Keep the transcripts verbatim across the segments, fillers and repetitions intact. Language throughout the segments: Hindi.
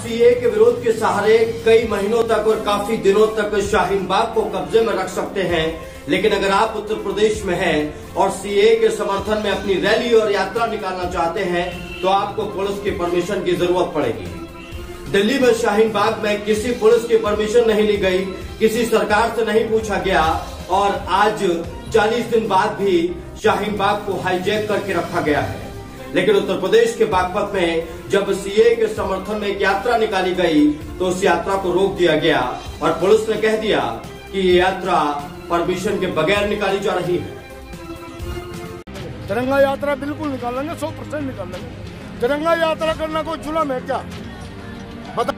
सीए के विरोध के सहारे कई महीनों तक और काफी दिनों तक शाहीन बाग को कब्जे में रख सकते हैं, लेकिन अगर आप उत्तर प्रदेश में हैं और सीए के समर्थन में अपनी रैली और यात्रा निकालना चाहते हैं तो आपको पुलिस की परमिशन की जरूरत पड़ेगी। दिल्ली में शाहीन बाग में किसी पुलिस की परमिशन नहीं ली गई, किसी सरकार से नहीं पूछा गया और आज चालीस दिन बाद भी शाहीन बाग को हाईजैक करके रखा गया है। लेकिन उत्तर प्रदेश के बागपत में जब सीए के समर्थन में एक यात्रा निकाली गई तो उस यात्रा को रोक दिया गया और पुलिस ने कह दिया कि ये यात्रा परमिशन के बगैर निकाली जा रही है। तिरंगा यात्रा बिल्कुल निकालेंगे, सौ परसेंट निकालेंगे। तिरंगा यात्रा करना कोई जुल्म है क्या? बता।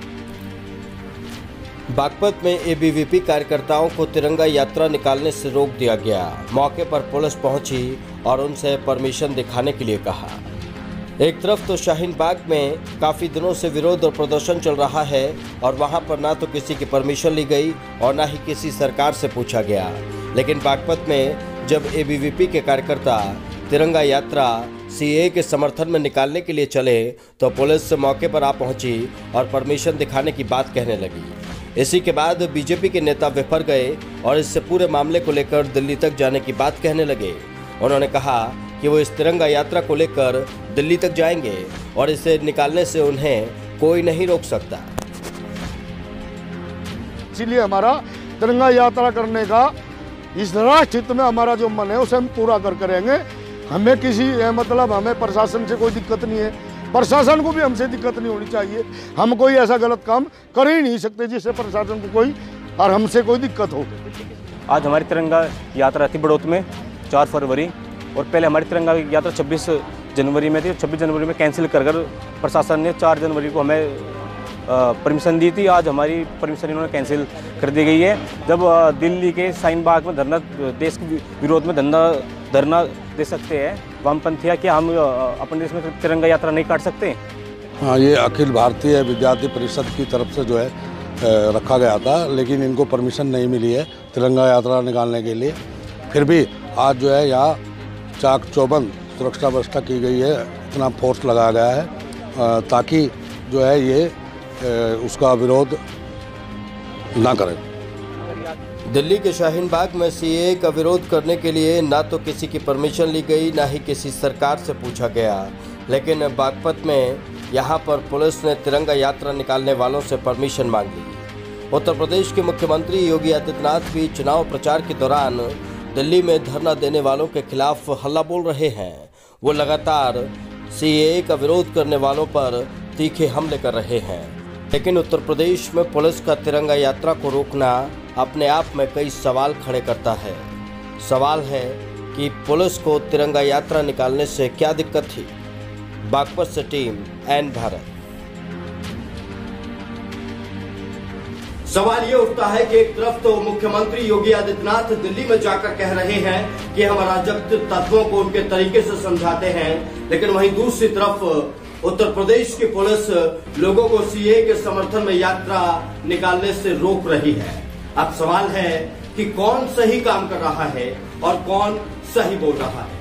बागपत में एबीवीपी कार्यकर्ताओं को तिरंगा यात्रा निकालने से रोक दिया गया। मौके पर पुलिस पहुंची और उनसे परमिशन दिखाने के लिए कहा। एक तरफ तो शाहीन बाग में काफी दिनों से विरोध और प्रदर्शन चल रहा है और वहां पर ना तो किसी की परमिशन ली गई और ना ही किसी सरकार से पूछा गया, लेकिन बागपत में जब एबीवीपी के कार्यकर्ता तिरंगा यात्रा सीए के समर्थन में निकालने के लिए चले तो पुलिस मौके पर आ पहुंची और परमिशन दिखाने की बात कहने लगी। इसी के बाद बीजेपी के नेता विफर गए और इससे पूरे मामले को लेकर दिल्ली तक जाने की बात कहने लगे। उन्होंने कहा कि वो इस तिरंगा यात्रा को लेकर दिल्ली तक जाएंगे और इसे निकालने से उन्हें कोई नहीं रोक सकता। इसीलिए हमारा तिरंगा यात्रा करने का इस राष्ट्र हित में हमारा जो मन है उसे हम पूरा कर करेंगे। हमें किसी मतलब हमें प्रशासन से कोई दिक्कत नहीं है, प्रशासन को भी हमसे दिक्कत नहीं होनी चाहिए। हम कोई ऐसा गलत काम कर ही नहीं सकते जिससे प्रशासन को कोई और हमसे कोई दिक्कत हो। आज हमारी तिरंगा यात्रा थी बड़ौत में चार फरवरी और पहले हमारी तिरंगा यात्रा छब्बीस जनवरी में थी। छब्बीस जनवरी में कैंसिल कर कर प्रशासन ने चार जनवरी को हमें परमिशन दी थी। आज हमारी परमिशन इन्होंने कैंसिल कर दी गई है। जब दिल्ली के शाहीन बाग में धरना, देश के विरोध में धरना धरना दे सकते हैं वामपंथी, क्या हम अपने देश में तिरंगा यात्रा नहीं काट सकते? हाँ, ये अखिल भारतीय विद्यार्थी परिषद की तरफ से जो है रखा गया था, लेकिन इनको परमिशन नहीं मिली है तिरंगा यात्रा निकालने के लिए। फिर भी आज जो है यहाँ चाक चौबंद सुरक्षा व्यवस्था की गई है, इतना फोर्स लगाया गया है ताकि जो है ये उसका विरोध ना करें। दिल्ली के शाहीन बाग में सीए का विरोध करने के लिए ना तो किसी की परमिशन ली गई, ना ही किसी सरकार से पूछा गया, लेकिन बागपत में यहाँ पर पुलिस ने तिरंगा यात्रा निकालने वालों से परमिशन मांग ली। उत्तर प्रदेश के मुख्यमंत्री योगी आदित्यनाथ भी चुनाव प्रचार के दौरान दिल्ली में धरना देने वालों के खिलाफ हल्ला बोल रहे हैं। वो लगातार सीए का विरोध करने वालों पर तीखे हमले कर रहे हैं, लेकिन उत्तर प्रदेश में पुलिस का तिरंगा यात्रा को रोकना अपने आप में कई सवाल खड़े करता है। सवाल है कि पुलिस को तिरंगा यात्रा निकालने से क्या दिक्कत थी। बागपत से टीम एन भारत। सवाल ये उठता है कि एक तरफ तो मुख्यमंत्री योगी आदित्यनाथ दिल्ली में जाकर कह रहे हैं कि हम अराजक तत्वों को उनके तरीके से समझाते हैं, लेकिन वहीं दूसरी तरफ उत्तर प्रदेश की पुलिस लोगों को सीए के समर्थन में यात्रा निकालने से रोक रही है। अब सवाल है कि कौन सही काम कर रहा है और कौन सही बोल रहा है।